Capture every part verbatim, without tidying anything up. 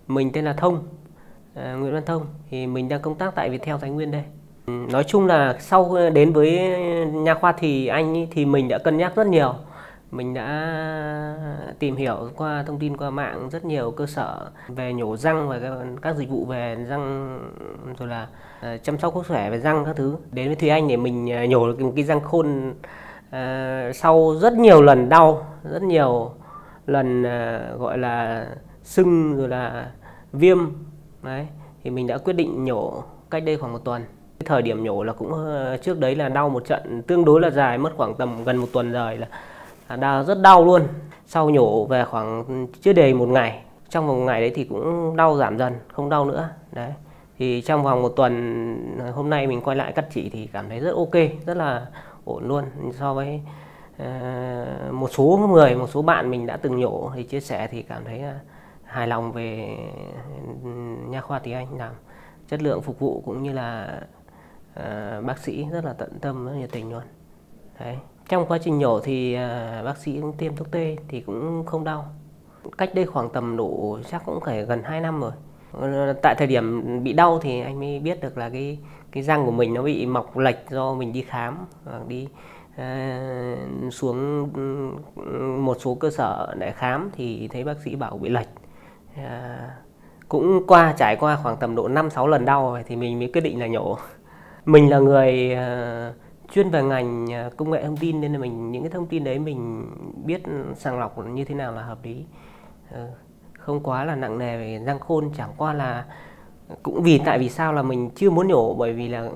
Mình tên là Thông, à, Nguyễn Văn Thông, thì mình đang công tác tại Viettel Thái Nguyên đây. Nói chung là sau đến với nha khoa thì anh thì mình đã cân nhắc rất nhiều. Mình đã tìm hiểu qua thông tin qua mạng rất nhiều cơ sở về nhổ răng và các dịch vụ về răng, rồi là chăm sóc sức khỏe về răng các thứ. Đến với Thùy Anh để mình nhổ được một cái răng khôn uh, sau rất nhiều lần đau, rất nhiều lần uh, gọi là sưng rồi là viêm. Đấy, thì mình đã quyết định nhổ cách đây khoảng một tuần. Thời điểm nhổ là cũng trước đấy là đau một trận tương đối là dài, mất khoảng tầm gần một tuần rồi, là đau rất đau luôn. Sau nhổ về khoảng chưa đầy một ngày, trong vòng một ngày đấy thì cũng đau giảm dần, không đau nữa. Đấy, thì trong vòng một tuần hôm nay mình quay lại cắt chỉ thì cảm thấy rất ok, rất là ổn luôn. So với uh, một số người, một số bạn mình đã từng nhổ thì chia sẻ thì cảm thấy uh, hài lòng về nha khoa Thùy Anh, làm chất lượng phục vụ cũng như là uh, bác sĩ rất là tận tâm, rất nhiệt tình luôn. Đấy. Trong quá trình nhổ thì uh, bác sĩ cũng tiêm thuốc tê thì cũng không đau. Cách đây khoảng tầm độ chắc cũng phải gần hai năm rồi. Tại thời điểm bị đau thì anh mới biết được là cái cái răng của mình nó bị mọc lệch do mình đi khám và đi uh, xuống một số cơ sở để khám thì thấy bác sĩ bảo bị lệch. Uh, cũng qua trải qua khoảng tầm độ năm sáu lần đau rồi thì mình mới quyết định là nhổ. Mình là người uh, chuyên về ngành công nghệ thông tin nên là mình những cái thông tin đấy mình biết sàng lọc như thế nào là hợp lý, uh, không quá là nặng nề về răng khôn. Chẳng qua là cũng vì tại vì sao là mình chưa muốn nhổ, bởi vì là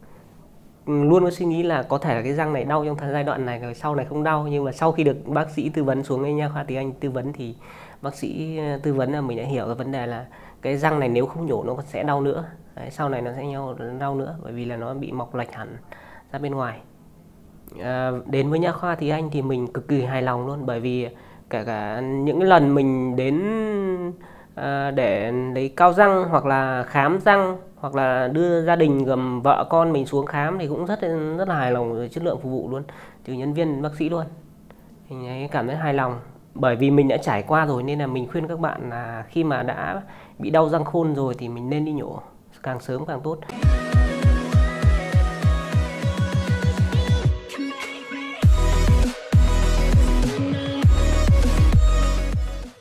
luôn có suy nghĩ là có thể là cái răng này đau trong thời giai đoạn này rồi sau này không đau. Nhưng mà sau khi được bác sĩ tư vấn xuống cái nha khoa Thùy Anh tư vấn thì bác sĩ tư vấn là mình đã hiểu cái vấn đề là cái răng này nếu không nhổ nó sẽ đau nữa. Đấy, sau này nó sẽ đau nữa bởi vì là nó bị mọc lệch hẳn ra bên ngoài. À, đến với nha khoa Thùy Anh thì mình cực kỳ hài lòng luôn, bởi vì kể cả những cái lần mình đến à, để lấy cao răng hoặc là khám răng hoặc là đưa gia đình gồm vợ con mình xuống khám thì cũng rất rất là hài lòng với chất lượng phục vụ luôn, từ nhân viên bác sĩ luôn. Mình cảm thấy hài lòng bởi vì mình đã trải qua rồi, nên là mình khuyên các bạn là khi mà đã bị đau răng khôn rồi thì mình nên đi nhổ càng sớm càng tốt.